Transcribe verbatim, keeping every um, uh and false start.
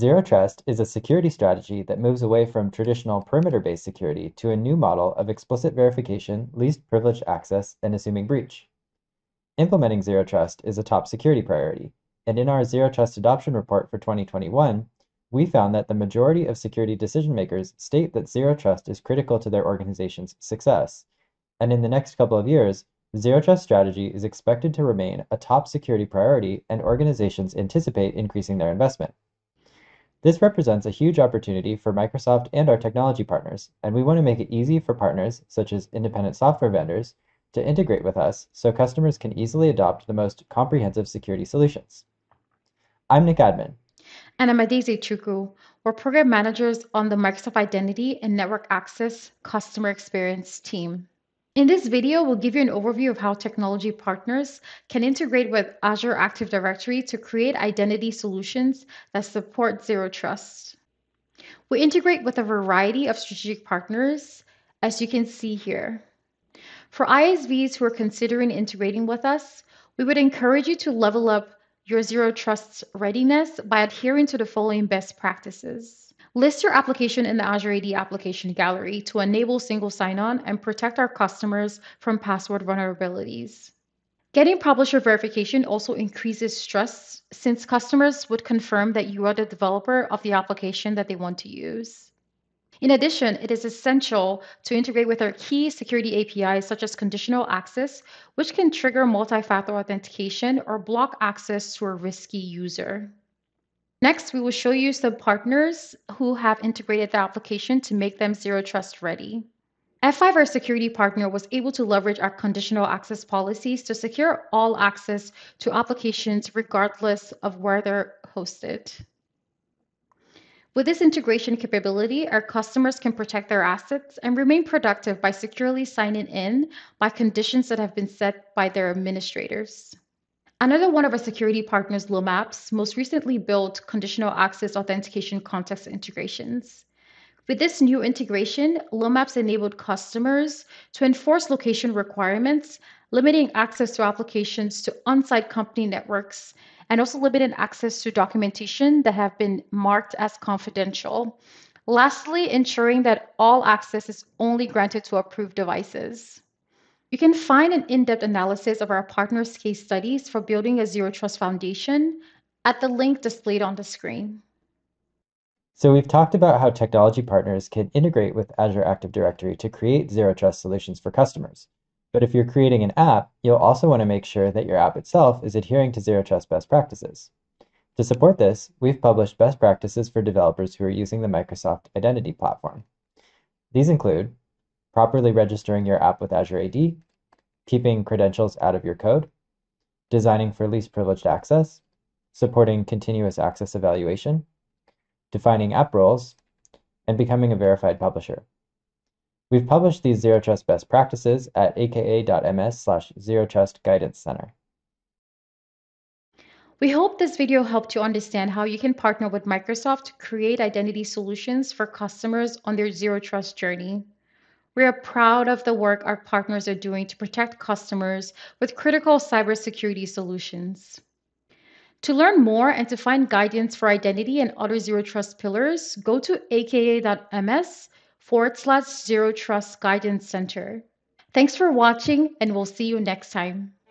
Zero Trust is a security strategy that moves away from traditional perimeter-based security to a new model of explicit verification, least privileged access, and assuming breach. Implementing Zero Trust is a top security priority, and in our Zero Trust Adoption Report for twenty twenty-one, we found that the majority of security decision makers state that Zero Trust is critical to their organization's success, and in the next couple of years, Zero Trust strategy is expected to remain a top security priority, and organizations anticipate increasing their investment. This represents a huge opportunity for Microsoft and our technology partners, and we want to make it easy for partners, such as independent software vendors, to integrate with us so customers can easily adopt the most comprehensive security solutions. I'm Nick Adman. And I'm Adaeze Chukwu. We're program managers on the Microsoft Identity and Network Access Customer Experience team. In this video, we'll give you an overview of how technology partners can integrate with Azure Active Directory to create identity solutions that support Zero Trust. We integrate with a variety of strategic partners, as you can see here. For I S Vs who are considering integrating with us, we would encourage you to level up your Zero Trust readiness by adhering to the following best practices. List your application in the Azure A D application gallery to enable single sign-on and protect our customers from password vulnerabilities. Getting publisher verification also increases trust since customers would confirm that you are the developer of the application that they want to use. In addition, it is essential to integrate with our key security A P Is such as conditional access, which can trigger multi-factor authentication or block access to a risky user. Next, we will show you some partners who have integrated the application to make them Zero Trust ready. F five, our security partner, was able to leverage our conditional access policies to secure all access to applications regardless of where they're hosted. With this integration capability, our customers can protect their assets and remain productive by securely signing in by conditions that have been set by their administrators. Another one of our security partners, Lomaps, most recently built conditional access authentication context integrations. With this new integration, Lomaps enabled customers to enforce location requirements, limiting access to applications to on-site company networks, and also limited access to documentation that have been marked as confidential. Lastly, ensuring that all access is only granted to approved devices. You can find an in-depth analysis of our partners' case studies for building a Zero Trust foundation at the link displayed on the screen. So we've talked about how technology partners can integrate with Azure Active Directory to create Zero Trust solutions for customers. But if you're creating an app, you'll also want to make sure that your app itself is adhering to Zero Trust best practices. To support this, we've published best practices for developers who are using the Microsoft Identity platform. These include properly registering your app with Azure A D, keeping credentials out of your code, designing for least privileged access, supporting continuous access evaluation, defining app roles, and becoming a verified publisher. We've published these Zero Trust best practices at aka.ms slash Zero Trust Guidance Center. We hope this video helped you understand how you can partner with Microsoft to create identity solutions for customers on their Zero Trust journey. We are proud of the work our partners are doing to protect customers with critical cybersecurity solutions. To learn more and to find guidance for identity and other Zero Trust pillars, go to aka.ms forward slash Zero Trust Guidance Center. Thanks for watching, and we'll see you next time.